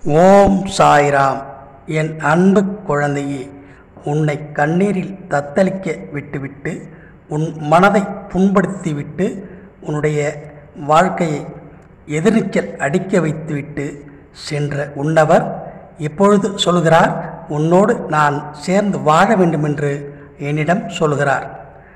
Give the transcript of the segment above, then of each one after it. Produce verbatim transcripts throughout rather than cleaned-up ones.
ஓம் சாய்ராம். என் அன்பு குழந்தையே, உன்னை கண்ணீரில் தத்தளிக்க விட்டுவிட்டு உன் மனதை புண்படுத்திவிட்டு உன்னுடைய வாழ்க்கையை எதிர்நீச்சல் அடிக்க வைத்துவிட்டு சென்ற உன்னவர் இப்பொழுது சொல்கிறார், உன்னோடு நான் சேர்ந்து வாழ வேண்டுமென்று என்னிடம் சொல்கிறார்.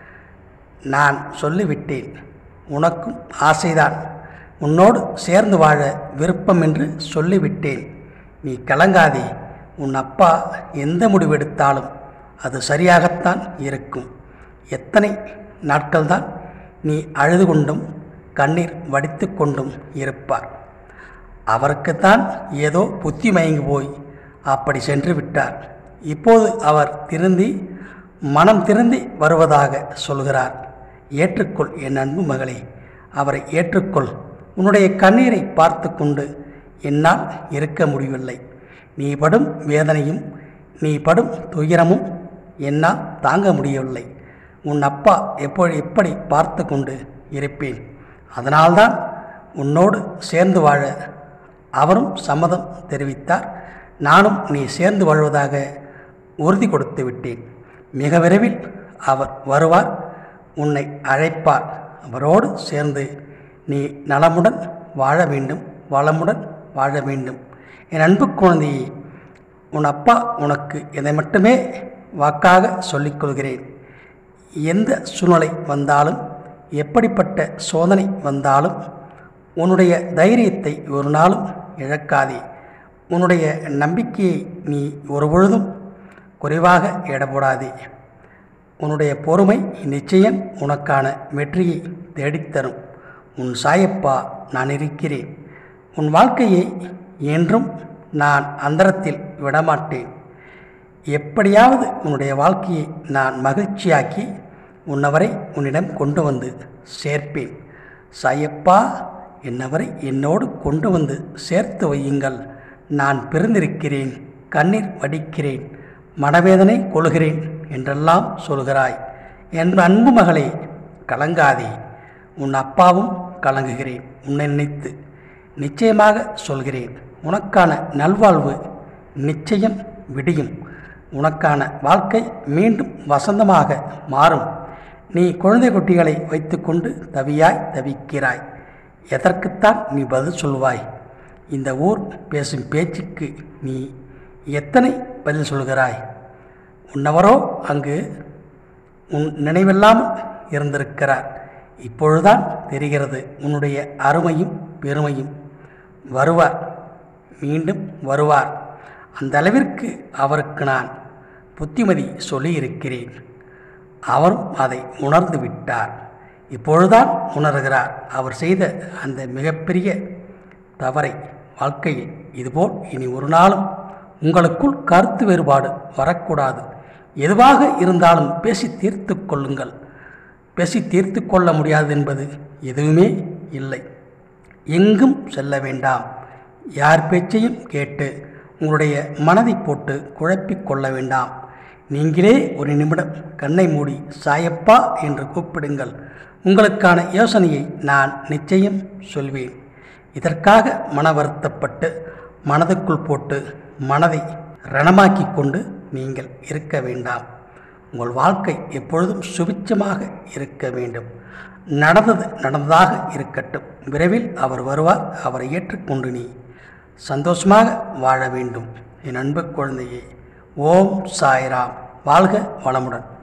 நான் சொல்லிவிட்டேன், உனக்கும் ஆசைதான், உன்னோடு சேர்ந்து வாழ விருப்பம் என்று சொல்லிவிட்டேன். நீ கலங்காதே. உன் அப்பா எந்த முடிவெடுத்தாலும் அது சரியாகத்தான் இருக்கும். எத்தனை நாட்கள்தான் நீ அழுது கொண்டும் கண்ணீர் வடித்து கொண்டும் இருப்பார். அவருக்குத்தான் ஏதோ புத்தி மயங்கி போய் அப்படி சென்று விட்டார். இப்போது அவர் திருந்தி மனம் திருந்தி வருவதாக சொல்கிறார். ஏற்றுக்கொள் என் அன்பு மகளே, அவரை ஏற்றுக்கொள். உன்னுடைய கண்ணீரை பார்த்து கொண்டு என்னால் இருக்க முடியவில்லை. நீ படும் வேதனையும் நீ படும் துயரமும் என்னால் தாங்க முடியவில்லை. உன் அப்பா எப்பொழு எப்படி பார்த்து கொண்டு இருப்பேன். அதனால்தான் உன்னோடு சேர்ந்து வாழ அவரும் சம்மதம் தெரிவித்தார். நானும் நீ சேர்ந்து வாழ்வதாக உறுதி கொடுத்து விட்டேன். மிக விரைவில் அவர் வருவார், உன்னை அழைப்பார். அவரோடு சேர்ந்து நீ நலமுடன் வாழ வேண்டும், வளமுடன் வாழ வேண்டும். என் அன்பு குழந்தையே, உன் அப்பா உனக்கு இதை மட்டுமே வாக்காக சொல்லிக்கொள்கிறேன். எந்த சூழ்நிலை வந்தாலும், எப்படிப்பட்ட சோதனை வந்தாலும் உன்னுடைய தைரியத்தை ஒரு நாளும் இழக்காதே. உன்னுடைய நம்பிக்கையை நீ ஒருபொழுதும் குறைவாக எடப்படாதே. உன்னுடைய பொறுமை நிச்சயம் உனக்கான வெற்றியை தேடித்தரும். உன் சாயப்பா நான் இருக்கிறேன். உன் வாழ்க்கையை என்றும் நான் அந்தரத்தில் விடமாட்டேன். எப்படியாவது உன்னுடைய வாழ்க்கையை நான் மகிழ்ச்சியாக்கி உன்னவரை உன்னிடம் கொண்டு வந்து சேர்ப்பேன். சாயப்பா, என்னவரை என்னோடு கொண்டு வந்து சேர்த்து வையுங்கள். நான் பிறந்திருக்கிறேன், கண்ணீர் வடிக்கிறேன், மனவேதனை கொள்கிறேன் என்றெல்லாம் சொல்கிறாய். என் அன்பு மகளே, கலங்காதே. உன் அப்பாவும் கலங்குகிறேன் உன்னை நினைத்து. நிச்சயமாக சொல்கிறேன், உனக்கான நல்வாழ்வு நிச்சயம் விடியும். உனக்கான வாழ்க்கை மீண்டும் வசந்தமாக மாறும். நீ குழந்தை குட்டிகளை வைத்துக்கொண்டு தவியாய் தவிக்கிறாய். எதற்குத்தான் நீ பதில் சொல்வாய்? இந்த ஊர் பேசும் பேச்சுக்கு நீ எத்தனை பதில் சொல்கிறாய்? உன்னவரோ அங்கு உன் நினைவில்லாமல் இருந்திருக்கிறார். இப்பொழுதுதான் தெரிகிறது உன்னுடைய அருமையும் பெருமையும். வருவார், மீண்டும் வருவார். அந்த அளவிற்கு அவருக்கு நான் புத்திமதி சொல்லியிருக்கிறேன். அவரும் அதை உணர்ந்து விட்டார். இப்பொழுதுதான் உணர்கிறார் அவர் செய்த அந்த மிகப்பெரிய தவறை. வாழ்க்கையில் இதுபோல் இனி ஒரு நாளும் உங்களுக்குள் கருத்து வேறுபாடு வரக்கூடாது. எதுவாக இருந்தாலும் பேசி தீர்த்து கொள்ளுங்கள். பேசி தீர்த்து கொள்ள முடியாது என்பது எதுவுமே இல்லை. எங்கும் செல்ல வேண்டாம். யார் பேச்சையும் கேட்டு உங்களுடைய மனதை போட்டு குழப்பிக் கொள்ள வேண்டாம். நீங்களே ஒரு நிமிடம் கண்ணை மூடி சாயப்பா என்று கூப்பிடுங்கள். உங்களுக்கான யோசனையை நான் நிச்சயம் சொல்வேன். இதற்காக மன வருத்தப்பட்டு மனதுக்குள் போட்டு மனதை ரணமாக்கி கொண்டு நீங்கள் இருக்க வேண்டாம். உங்கள் வாழ்க்கை எப்பொழுதும் சுபிட்சமாக இருக்க வேண்டும். நடந்தது நடந்ததாக இருக்கட்டும். விரைவில் அவர் வருவார். அவரை ஏற்றுக்கொண்டு நீ சந்தோஷமாக வாழ வேண்டும். என் அன்பு குழந்தையே, ஓம் சாய்ராம். வாழ்க வளமுடன்.